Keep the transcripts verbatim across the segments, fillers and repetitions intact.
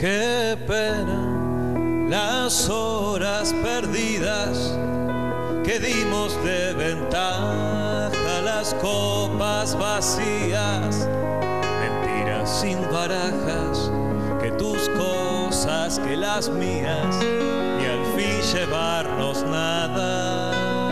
Qué pena las horas perdidas que dimos de ventaja, las copas vacías, mentiras sin barajas, que tus cosas, que las mías, y al fin llevarnos nada.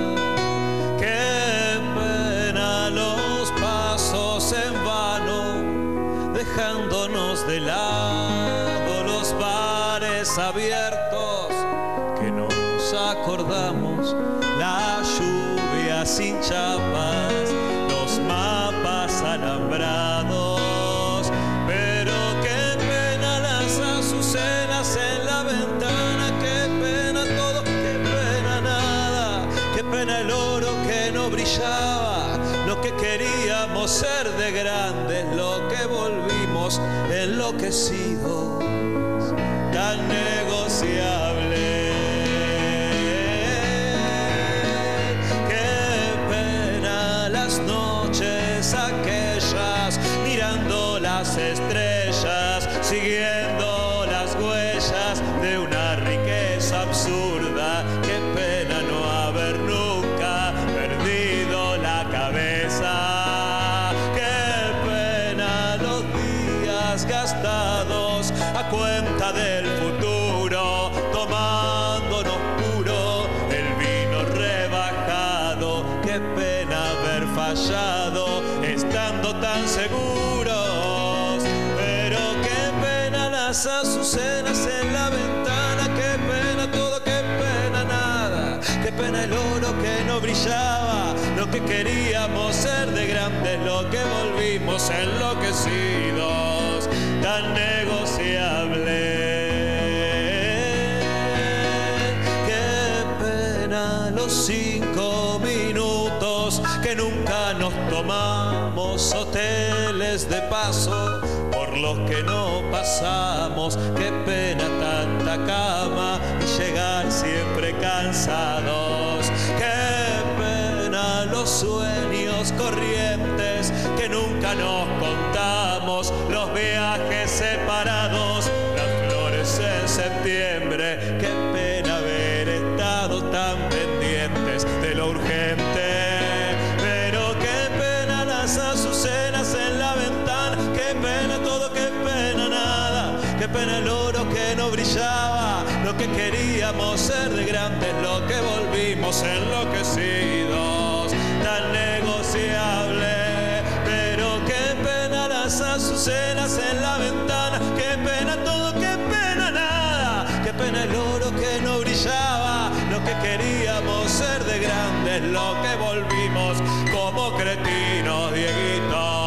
Qué pena los pasos en vano, dejándonos de lado los bares abiertos, que no nos acordamos, la lluvia sin chapas, los mapas alambrados. Pero qué pena las azucenas en la ventana, qué pena todo, qué pena nada, qué pena el oro que no brillaba, lo que queríamos ser de grandes, lo que volvimos enloquecidos, tan negociable. Aquellas mirando las estrellas, siguiendo las huellas de una riqueza absurda. Qué pena no haber nunca perdido la cabeza. Qué pena los días gastados a cuenta del futuro, tomándonos puro el vino rebajado. Qué pena haber fallado estando tan seguros, pero qué pena las azucenas en la ventana, qué pena todo, qué pena nada, qué pena el oro que no brillaba, lo que queríamos ser de grandes, lo que volvimos enloquecidos, tan negociable. Qué pena los cinco minutos que nunca nos tomamos, hoteles de paso por los que no pasamos. Qué pena tanta cama y llegar siempre cansados. Qué pena los sueños corrientes que nunca nos contamos, los viajes separados, las flores en septiembre. Qué pena haber estado tan pendientes de lo urgente. Azucenas en la ventana, qué pena todo, qué pena nada, qué pena el oro que no brillaba, lo que queríamos ser de grandes, lo que volvimos enloquecidos, tan negociable. Pero qué pena las azucenas en la ventana, qué pena todo, qué pena nada, qué pena el oro que no brillaba, lo que queríamos ser de grandes, lo que volvimos como cretinos, Dieguito,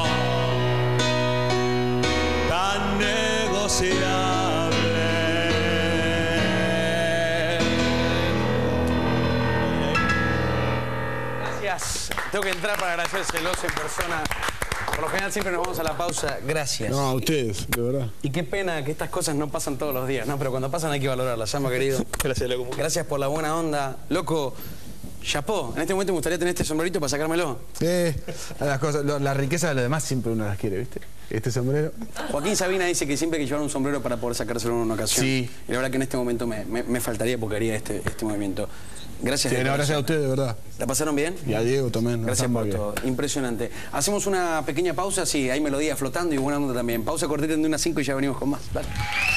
tan negociable. Gracias. Tengo que entrar para agradecérselos en persona. Por lo general siempre nos vamos a la pausa. Gracias. No, a ustedes, de verdad. Y qué pena que estas cosas no pasan todos los días, ¿no? Pero cuando pasan hay que valorarlas, llamo querido. Gracias, loco. Gracias por la buena onda. Loco, chapó. En este momento me gustaría tener este sombrerito para sacármelo. Eh, las cosas, lo, la riqueza de los demás siempre uno las quiere, ¿viste? Este sombrero. Joaquín Sabina dice que siempre hay que llevar un sombrero para poder sacárselo en una ocasión. Sí. Y la verdad que en este momento me, me, me faltaría porque haría este, este movimiento. Gracias. Sí, no, gracias a ustedes, de verdad. ¿La pasaron bien? Y a Diego también. Gracias por todo. Impresionante. Hacemos una pequeña pausa, sí, hay melodía flotando y buena onda también. Pausa cortita de unas cinco y ya venimos con más. Dale.